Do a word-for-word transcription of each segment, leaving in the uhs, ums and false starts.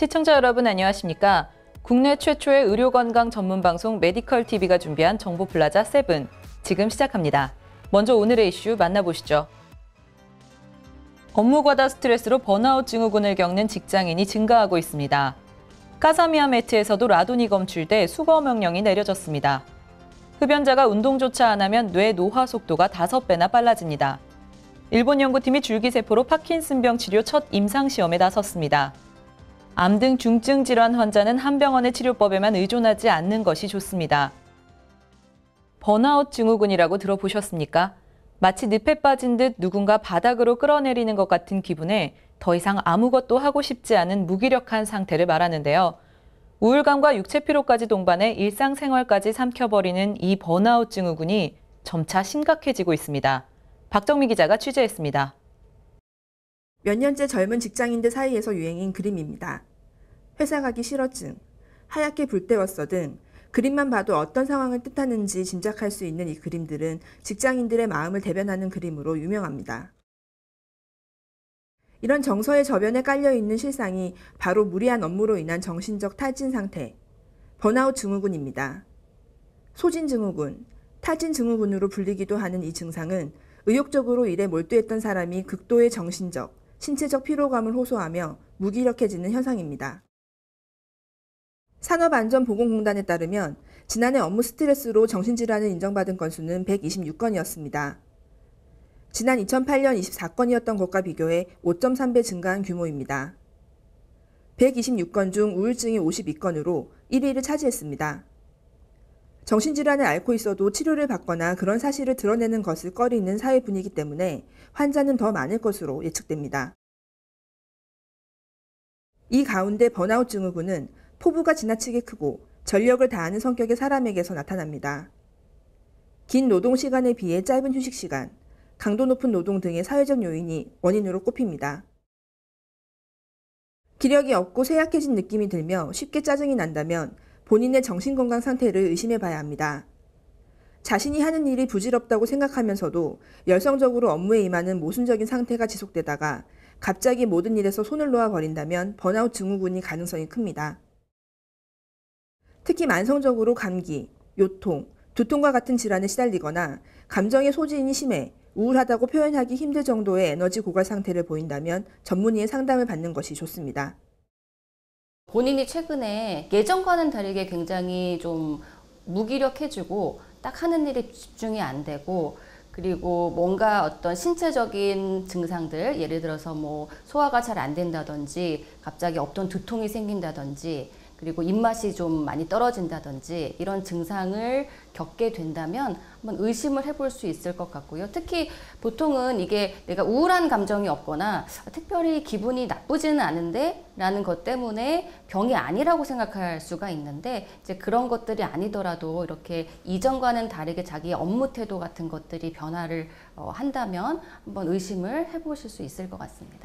시청자 여러분 안녕하십니까? 국내 최초의 의료건강 전문 방송 메디컬티비가 준비한 정보플라자 세븐, 지금 시작합니다. 먼저 오늘의 이슈 만나보시죠. 업무 과다 스트레스로 번아웃 증후군을 겪는 직장인이 증가하고 있습니다. 카사미아 매트에서도 라돈이 검출돼 수거 명령이 내려졌습니다. 흡연자가 운동조차 안 하면 뇌 노화 속도가 다섯 배나 빨라집니다. 일본 연구팀이 줄기세포로 파킨슨병 치료 첫 임상시험에 나섰습니다. 암 등 중증 질환 환자는 한 병원의 치료법에만 의존하지 않는 것이 좋습니다. 번아웃 증후군이라고 들어보셨습니까? 마치 늪에 빠진 듯 누군가 바닥으로 끌어내리는 것 같은 기분에 더 이상 아무것도 하고 싶지 않은 무기력한 상태를 말하는데요. 우울감과 육체 피로까지 동반해 일상생활까지 삼켜버리는 이 번아웃 증후군이 점차 심각해지고 있습니다. 박정미 기자가 취재했습니다. 몇 년째 젊은 직장인들 사이에서 유행인 그림입니다. 회사 가기 싫어증, 하얗게 불 때웠어 등 그림만 봐도 어떤 상황을 뜻하는지 짐작할 수 있는 이 그림들은 직장인들의 마음을 대변하는 그림으로 유명합니다. 이런 정서의 저변에 깔려있는 실상이 바로 무리한 업무로 인한 정신적 탈진 상태, 번아웃 증후군입니다. 소진증후군, 탈진증후군으로 불리기도 하는 이 증상은 의욕적으로 일에 몰두했던 사람이 극도의 정신적, 신체적 피로감을 호소하며 무기력해지는 현상입니다. 산업안전보건공단에 따르면 지난해 업무 스트레스로 정신질환을 인정받은 건수는 백이십육 건이었습니다. 지난 이천팔 년 이십사 건이었던 것과 비교해 오 점 삼 배 증가한 규모입니다. 백이십육 건 중 우울증이 오십이 건으로 일 위를 차지했습니다. 정신질환을 앓고 있어도 치료를 받거나 그런 사실을 드러내는 것을 꺼리는 사회 분위기 때문에 환자는 더 많을 것으로 예측됩니다. 이 가운데 번아웃 증후군은 포부가 지나치게 크고 전력을 다하는 성격의 사람에게서 나타납니다. 긴 노동 시간에 비해 짧은 휴식 시간, 강도 높은 노동 등의 사회적 요인이 원인으로 꼽힙니다. 기력이 없고 쇠약해진 느낌이 들며 쉽게 짜증이 난다면 본인의 정신건강 상태를 의심해 봐야 합니다. 자신이 하는 일이 부질없다고 생각하면서도 열성적으로 업무에 임하는 모순적인 상태가 지속되다가 갑자기 모든 일에서 손을 놓아 버린다면 번아웃 증후군이 가능성이 큽니다. 특히 만성적으로 감기, 요통, 두통과 같은 질환에 시달리거나 감정의 소진이 심해 우울하다고 표현하기 힘들 정도의 에너지 고갈 상태를 보인다면 전문의의 상담을 받는 것이 좋습니다. 본인이 최근에 예전과는 다르게 굉장히 좀 무기력해지고 딱 하는 일에 집중이 안 되고, 그리고 뭔가 어떤 신체적인 증상들, 예를 들어서 뭐 소화가 잘 안 된다든지 갑자기 없던 두통이 생긴다든지 그리고 입맛이 좀 많이 떨어진다든지 이런 증상을 겪게 된다면 한번 의심을 해볼 수 있을 것 같고요. 특히 보통은 이게 내가 우울한 감정이 없거나 특별히 기분이 나쁘지는 않은데 라는 것 때문에 병이 아니라고 생각할 수가 있는데, 이제 그런 것들이 아니더라도 이렇게 이전과는 다르게 자기의 업무 태도 같은 것들이 변화를 어, 한다면 한번 의심을 해보실 수 있을 것 같습니다.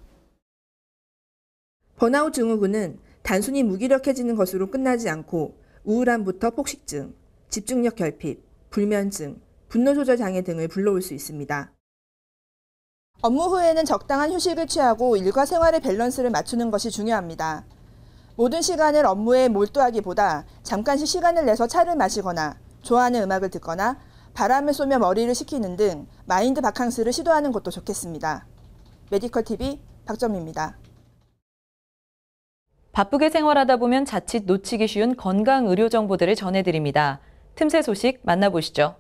번아웃 증후군은 단순히 무기력해지는 것으로 끝나지 않고 우울함부터 폭식증, 집중력 결핍, 불면증, 분노 조절 장애 등을 불러올 수 있습니다. 업무 후에는 적당한 휴식을 취하고 일과 생활의 밸런스를 맞추는 것이 중요합니다. 모든 시간을 업무에 몰두하기보다 잠깐씩 시간을 내서 차를 마시거나 좋아하는 음악을 듣거나 바람을 쏘며 머리를 식히는 등 마인드 바캉스를 시도하는 것도 좋겠습니다. 메디컬티비 박정미입니다. 바쁘게 생활하다 보면 자칫 놓치기 쉬운 건강 의료 정보들을 전해드립니다. 틈새 소식 만나보시죠.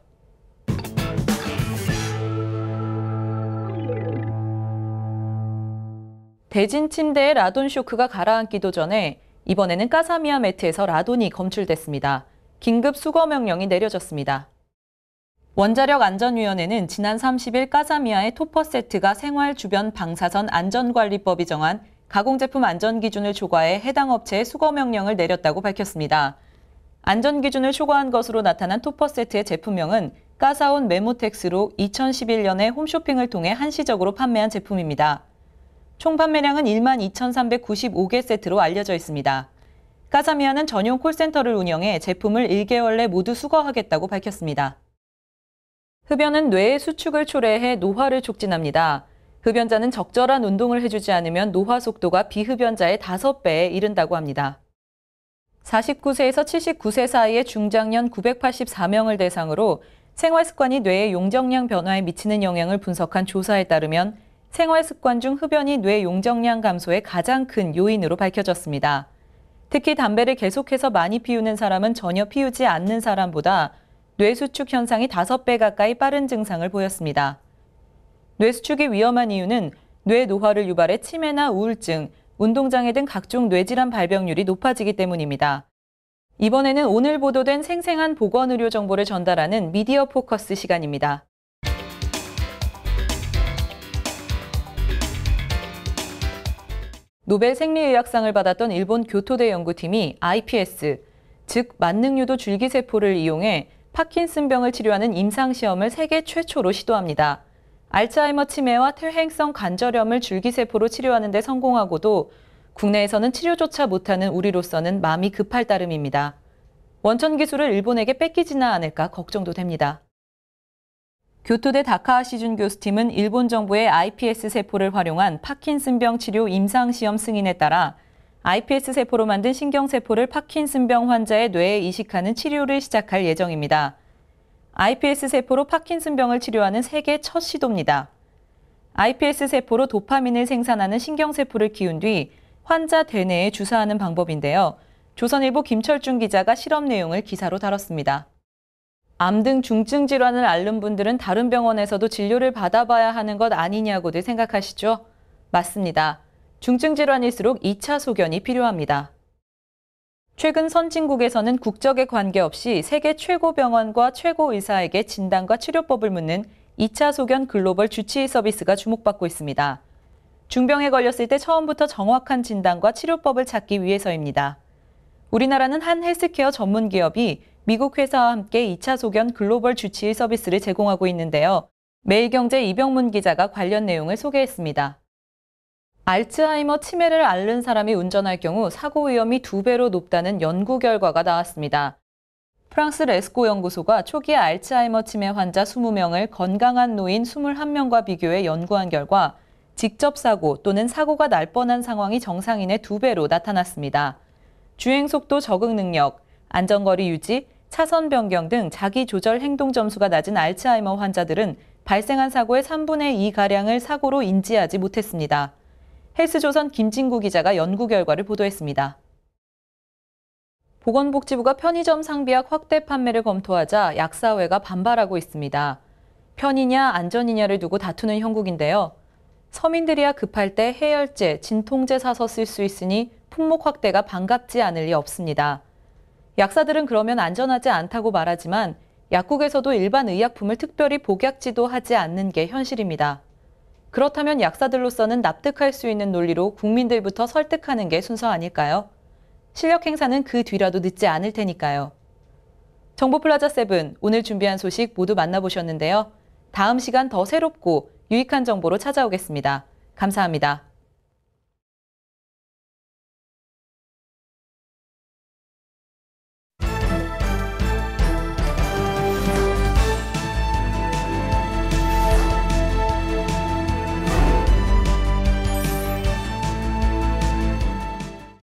대진 침대에 라돈 쇼크가 가라앉기도 전에 이번에는 카사미아 매트에서 라돈이 검출됐습니다. 긴급 수거 명령이 내려졌습니다. 원자력안전위원회는 지난 삼십 일 카사미아의 토퍼 세트가 생활 주변 방사선 안전관리법이 정한 가공제품 안전기준을 초과해 해당 업체에 수거 명령을 내렸다고 밝혔습니다. 안전기준을 초과한 것으로 나타난 토퍼 세트의 제품명은 까사온 메모텍스로 이천십일 년에 홈쇼핑을 통해 한시적으로 판매한 제품입니다. 총 판매량은 일만 이천삼백구십오 개 세트로 알려져 있습니다. 카사미아는 전용 콜센터를 운영해 제품을 일 개월 내 모두 수거하겠다고 밝혔습니다. 흡연은 뇌의 수축을 초래해 노화를 촉진합니다. 흡연자는 적절한 운동을 해주지 않으면 노화 속도가 비흡연자의 다섯 배에 이른다고 합니다. 사십구 세에서 칠십구 세 사이의 중장년 구백팔십사 명을 대상으로 생활습관이 뇌의 용적량 변화에 미치는 영향을 분석한 조사에 따르면 생활습관 중 흡연이 뇌 용적량 감소의 가장 큰 요인으로 밝혀졌습니다. 특히 담배를 계속해서 많이 피우는 사람은 전혀 피우지 않는 사람보다 뇌수축 현상이 다섯 배 가까이 빠른 증상을 보였습니다. 뇌수축이 위험한 이유는 뇌 노화를 유발해 치매나 우울증, 운동장애 등 각종 뇌질환 발병률이 높아지기 때문입니다. 이번에는 오늘 보도된 생생한 보건의료 정보를 전달하는 미디어 포커스 시간입니다. 노벨 생리의학상을 받았던 일본 교토대 연구팀이 아이피에스, 즉 만능유도 줄기세포를 이용해 파킨슨병을 치료하는 임상시험을 세계 최초로 시도합니다. 알츠하이머 치매와 퇴행성 관절염을 줄기세포로 치료하는 데 성공하고도 국내에서는 치료조차 못하는 우리로서는 마음이 급할 따름입니다. 원천 기술을 일본에게 뺏기지는 않을까 걱정도 됩니다. 교토대 다카하시준 교수팀은 일본 정부의 아이피에스 세포를 활용한 파킨슨병 치료 임상시험 승인에 따라 아이피에스 세포로 만든 신경세포를 파킨슨병 환자의 뇌에 이식하는 치료를 시작할 예정입니다. 아이피에스 세포로 파킨슨병을 치료하는 세계 첫 시도입니다. 아이피에스 세포로 도파민을 생산하는 신경세포를 키운 뒤 환자 대뇌에 주사하는 방법인데요. 조선일보 김철중 기자가 실험 내용을 기사로 다뤘습니다. 암 등 중증 질환을 앓는 분들은 다른 병원에서도 진료를 받아봐야 하는 것 아니냐고들 생각하시죠? 맞습니다. 중증 질환일수록 이 차 소견이 필요합니다. 최근 선진국에서는 국적에 관계없이 세계 최고 병원과 최고 의사에게 진단과 치료법을 묻는 이 차 소견 글로벌 주치의 서비스가 주목받고 있습니다. 중병에 걸렸을 때 처음부터 정확한 진단과 치료법을 찾기 위해서입니다. 우리나라는 한 헬스케어 전문 기업이 미국 회사와 함께 이 차 소견 글로벌 주치의 서비스를 제공하고 있는데요. 매일경제 이병문 기자가 관련 내용을 소개했습니다. 알츠하이머 치매를 앓는 사람이 운전할 경우 사고 위험이 두 배로 높다는 연구 결과가 나왔습니다. 프랑스 레스코 연구소가 초기 알츠하이머 치매 환자 이십 명을 건강한 노인 이십일 명과 비교해 연구한 결과 직접 사고 또는 사고가 날 뻔한 상황이 정상인의 두 배로 나타났습니다. 주행 속도 적응 능력, 안전거리 유지, 차선 변경 등 자기 조절 행동 점수가 낮은 알츠하이머 환자들은 발생한 사고의 삼분의 이가량을 사고로 인지하지 못했습니다. 헬스조선 김진구 기자가 연구 결과를 보도했습니다. 보건복지부가 편의점 상비약 확대 판매를 검토하자 약사회가 반발하고 있습니다. 편이냐 안전이냐를 두고 다투는 형국인데요. 서민들이야 급할 때 해열제, 진통제 사서 쓸 수 있으니 품목 확대가 반갑지 않을 리 없습니다. 약사들은 그러면 안전하지 않다고 말하지만 약국에서도 일반 의약품을 특별히 복약지도 하지 않는 게 현실입니다. 그렇다면 약사들로서는 납득할 수 있는 논리로 국민들부터 설득하는 게 순서 아닐까요? 실력 행사는 그 뒤라도 늦지 않을 테니까요. 정보플라자 세븐, 오늘 준비한 소식 모두 만나보셨는데요. 다음 시간 더 새롭고 유익한 정보로 찾아오겠습니다. 감사합니다.